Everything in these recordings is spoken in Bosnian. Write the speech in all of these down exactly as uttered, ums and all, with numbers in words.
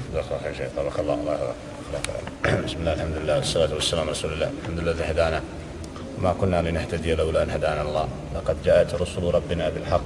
بارك الله الله بسم الله الحمد لله والصلاة والسلام على رسول الله. الحمد لله الذي هدانا وما كنا لنهتدي لولا أن هدانا الله. لقد جاءت رسل ربنا بالحق.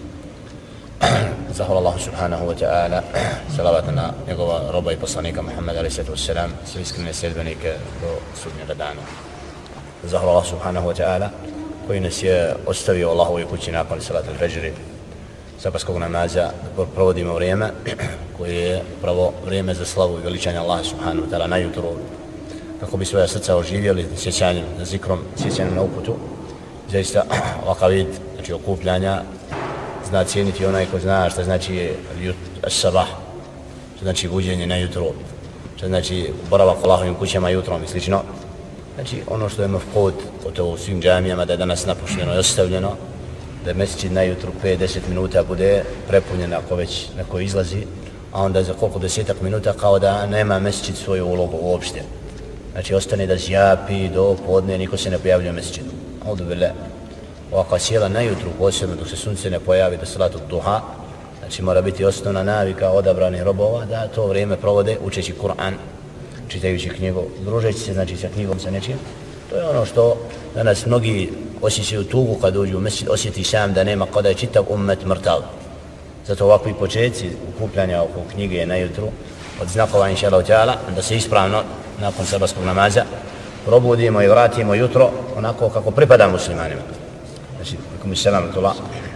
Zahvala Allahu subhanahu wa ta'ala, salavat na njegova roba i poslanika Muhammeda alejhi salatu vesselam, sve iskrene sledbenike do sudnjega dana. Zahvala Allahu subhanahu wa ta'ala koji nas je ostavio u Allahovoj kući nakon salata al-fajri, sabarskog namaza, da provodimo vrijeme koje je pravo vrijeme za slavu i veličanje Allaha subhanahu wa ta'ala na jutru, kako bi svoja srca oživjeli sjećanjem na zikrom, sjećanjem na uputu. Zaista ovakav vid, znači okupljanja, zna cijeniti onaj ko zna šta znači as-sabah, šta znači buđenje na jutro, šta znači boravak u Allahovim kućama jutrom i slično. Znači ono što je mafkut u svim džamijama, da je danas napušteno i ostavljeno, da je mesečid na jutru pet do deset minuta bude prepunjen ako već neko izlazi, a onda za koliko desetak minuta kao da nema mesečid svoju ulogu uopšte. Znači ostane da zjapi do podne, niko se ne pojavljuje u mesečinu. Audu billah. Ovakva sjela na jutru, posebno dok se sunce ne pojavi do salatu duha, znači mora biti osnovna navika odabranih robova da to vrijeme provode učeći Kur'an, čitajući knjigu, družeći se znači sa knjigom, sa nečim. To je ono što danas mnogi osjećaju tugu kad uđu u mesečid, osjeti sam da nema, kada je čitav ummet mrtav. Zato ovakvi početci okupljanja oko knjige na jutru, od znakova inša Allah ta'ala, da se ispravno nakon sabarskog namaza probudimo i vratimo jutro onako kako pripada muslimanima. Znači, alaykum assalam wa rahmatullah,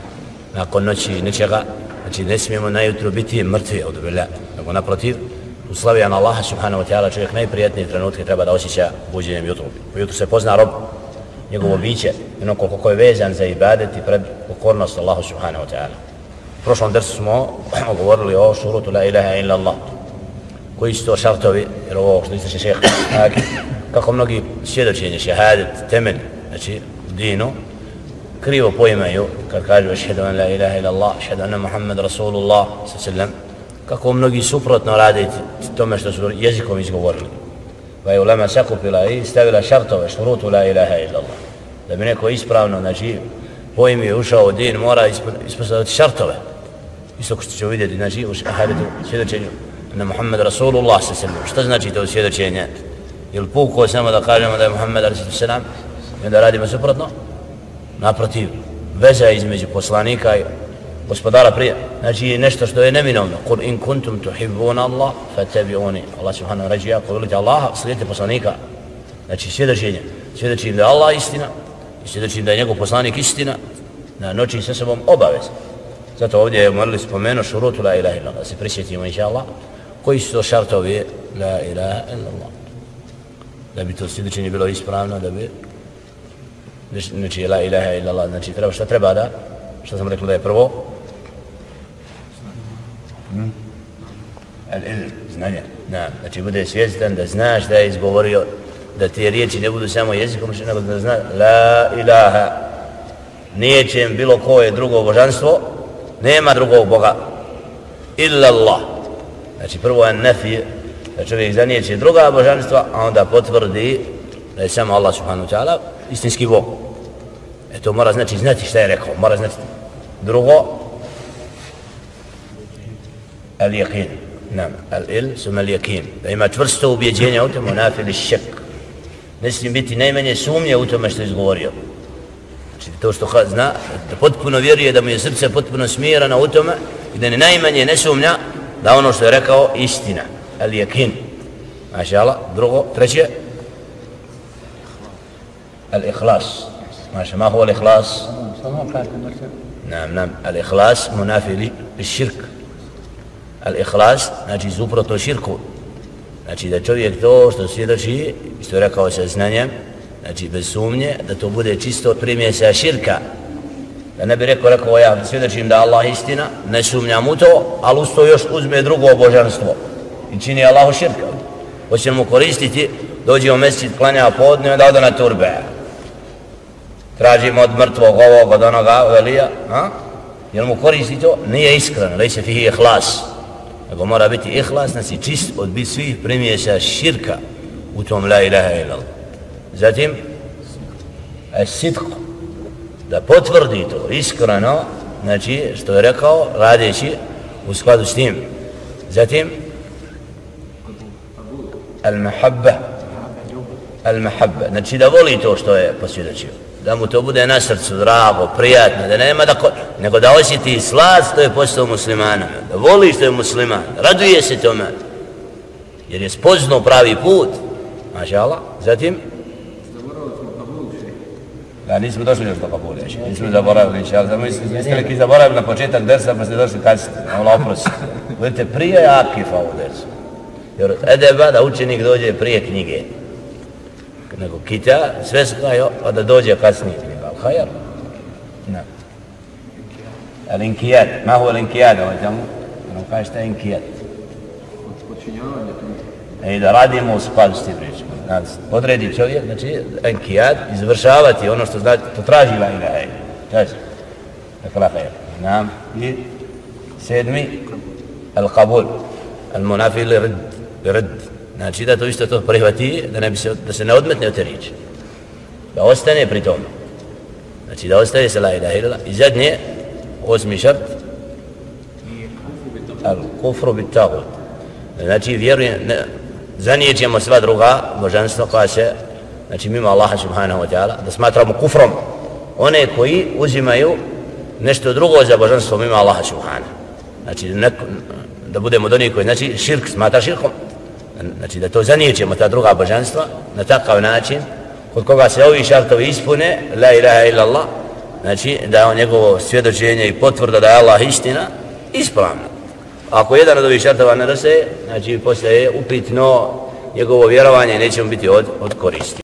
nakon noći nečega, znači ne smijemo na jutru biti mrtvi, audu billah, nego naprotiv, u slavi na Allaha subhanahu wa ta'ala čovjek najprijetnije trenutke treba da osjeća buđenjem jutru. U jutru se pozna rob, njegovo biće, ono koliko je vezan za ibadet i pred pokornost Allahu subhanahu wa ta'ala. U prošlom drsu smo govorili o šurutu la ilaha illa Allah, koji su to šartovi, jer ovo što ističe šejh, kako mnogi svjedočenje, šehadet, temelj, znači u dinu, krivo poimaju kad kažu ašhedu an la ilaha illa Allah, ašhedu anna Muhammed Rasulullah sallam, kako mnogi suprotno rade tome što su jezikom izgovorili. Pa je ulema sakupila i stavila šartove, šurutu la ilaha illa Allah. Da bi neko ispravno, znači, poimio ušao u din, mora ispostaviti šartove. Isto što će vidjeti, znači, u šahadetu, svjedočenju na Muhammed Rasulullah sallam. Šta znači to svjedočenje? Jel puko samo da kažemo da je Muhammed sallam i da radimo suprotno? Naprotiv, veza između poslanika i gospodara prije, znači nešto što je neminovno. Kul in kuntum tuhibbuna Allah fattabi'uni. Allah subhanahu reći, ako volite Allaha, slijedite poslanika. Znači svjedočenje, svjedočim da je Allah istina i svjedočim da je njegov poslanik istina, na noći sa sobom obavez. Zato ovdje je morali spomenuti šurutu la ilaha illallah, da se prisjetimo inša Allah, koji su to šartovi la ilaha illallah. Da bi to svjedočenje bilo ispravno, da bi znači la ilaha illallah, znači treba, šta treba da, šta sam rekao da je prvo? Hmm? Al-ilm, znanje. Na, znači bude svjestan da znaš da je izgovorio, da te riječi ne budu samo jezikom, nego da zna la ilaha, nijećem bilo koje drugo božanstvo, nema drugog Boga, illa Allah. Znači prvo je nafi, da čovjek zanijeće druga božanstva, a onda potvrdi da je samo Allah subhanahu wa ta'ala istinski Bog. E to mora znači znati šta je rekao, mora znati. Drugo, al-yaqin, nam, al-il, sum al-yaqin, da ima čvrsto ubjeđenje u tome, nafili šek. Ne smije biti najmanje sumnje u tome što je izgovorio. Znači to što zna, da potpuno vjeruje, da mu je srce potpuno smirano u tome i da ne najmanje ne sumnja da ono što je rekao istina, al-yaqin. Maša Allah, drugo, treće, الإخلاص. ماشي، ما هو الإخلاص؟ نعم نعم، الإخلاص منافي للشرك. الإخلاص znači suprotno širku. Znači da čovjek to što svjedoči, što je rekao sa znanjem, znači bez sumnje, da to bude čisto primjesa širka. Da ne bi rekao, rekao ja svjedočim da Allah istina, ne sumnjam u to, ali uz to još uzme drugo božanstvo i čini Allahu širka. Hoće mu koristiti, dođe u mesečid, klanja podne, onda ode na turbe. Tražimo od mrtvog ovog, od onoga, velija, a? Jel mu koristi to? Nije iskreno, lejse fihi ihlas. Nego mora biti ihlas, znači čist od biti svih primjesa širka u tom la ilaha illallah. Zatim, as-sidq, da potvrdi to iskreno, znači što je rekao, radeći u skladu s tim. Zatim, al-mahabba, al-mahabba, znači da voli to što je posvjedočio, da mu to bude na srcu drago, prijatno, da nema da ko, nego da osjeti slast što je postao muslimanom, da voli što je musliman, raduje se tome, jer je spoznao pravi put, maša Allah. Zatim, da, nismo došli još do kabula, nismo zaboravili, inša Allah, vi ste neki zaboravili na početak dersa, pa ste došli kasnije, Allah oprosti. Budete prije akifa u dersu, jer od edeba da učenik dođe prije knjige, nego kita, sve skajo, pa da dođe kasnije knjiga, al hajar. Ne. Al-inkijad, ma hu al-inkijad, ovaj tamo, nam kaže šta je inkijad. I da radimo u skladu s tim pričama. Podredi čovjek, znači, inkijad, izvršavati ono što znači, to traži la ilaha illa. Traži. Dakle, hajar. Nam. I sedmi, al-qabul, al-munafi li rid. Znači da to isto to prihvati, da, ne bi se, da se ne odmetne od te riječi. Da ostane pri tome. Znači da ostaje se la ilaha illallah. I zadnje, osmi šart, al-kufru bit tagut. Znači vjerujem, zanijećemo sva druga božanstva koja se, znači mimo Allaha subhanahu wa ta'ala, da smatramo kufrom one koji uzimaju nešto drugo za božanstvo mimo Allaha subhanahu. Znači neko, da budemo od onih koji, znači širk smatra širkom. Znači da to zanijećemo ta druga božanstva na takav način kod koga se ovi šartovi ispune, la ilaha illallah, znači da je on njegovo svjedočenje i potvrda da je Allah istina ispravna. Ako jedan od ovih šartova ne rase, znači postaje upitno njegovo vjerovanje i nećemo biti od, od koristi.